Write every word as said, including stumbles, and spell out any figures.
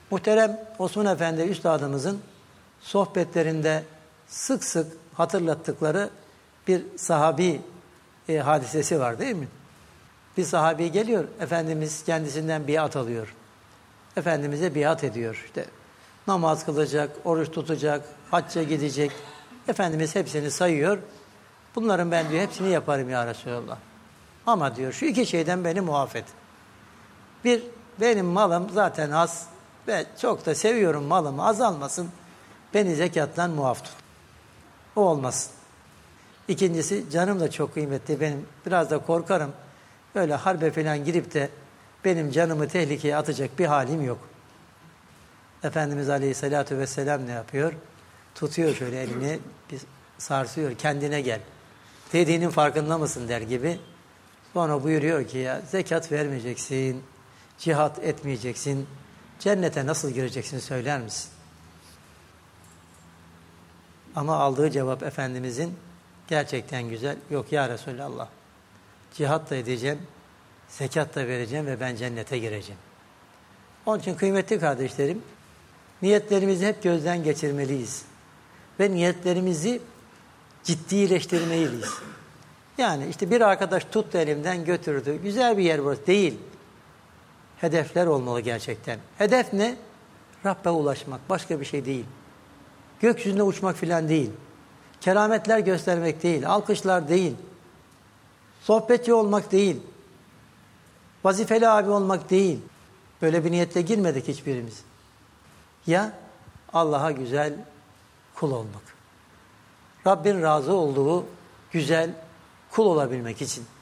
Muhterem Osman Efendi Üstadımızın sohbetlerinde sık sık hatırlattıkları bir sahabi e, hadisesi var değil mi? Bir sahabi geliyor, Efendimiz kendisinden biat alıyor. Efendimiz'e biat ediyor. İşte namaz kılacak, oruç tutacak, hacca gidecek. Efendimiz hepsini sayıyor. Bunların ben diyor hepsini yaparım ya Resulallah. Ama diyor şu iki şeyden beni muaf et. Bir, benim malım zaten az ve çok da seviyorum malımı azalmasın. Beni zekattan muaf tut. O olmasın. İkincisi, canım da çok kıymetli benim. Biraz da korkarım. Öyle harbe falan girip de benim canımı tehlikeye atacak bir halim yok. Efendimiz Aleyhisselatü Vesselam ne yapıyor? Tutuyor şöyle elini, bir sarsıyor. Kendine gel. Dediğinin farkında mısın der gibi. Sonra buyuruyor ki ya zekat vermeyeceksin, cihat etmeyeceksin, cennete nasıl gireceksin söyler misin? Ama aldığı cevap Efendimizin gerçekten güzel. Yok ya Resulallah, cihat da edeceğim, zekat da vereceğim ve ben cennete gireceğim. Onun için kıymetli kardeşlerim, niyetlerimizi hep gözden geçirmeliyiz. Ve niyetlerimizi ciddileştirmeliyiz. Yani işte bir arkadaş tuttu elimden götürdü. Güzel bir yer burası. Değil. Hedefler olmalı gerçekten. Hedef ne? Rabbe ulaşmak. Başka bir şey değil. Gökyüzünde uçmak filan değil. Kerametler göstermek değil. Alkışlar değil. Sohbetçi olmak değil. Vazifeli abi olmak değil. Böyle bir niyetle girmedik hiçbirimiz. Ya Allah'a güzel kul olmak. Rabbin razı olduğu güzel kul olabilmek için.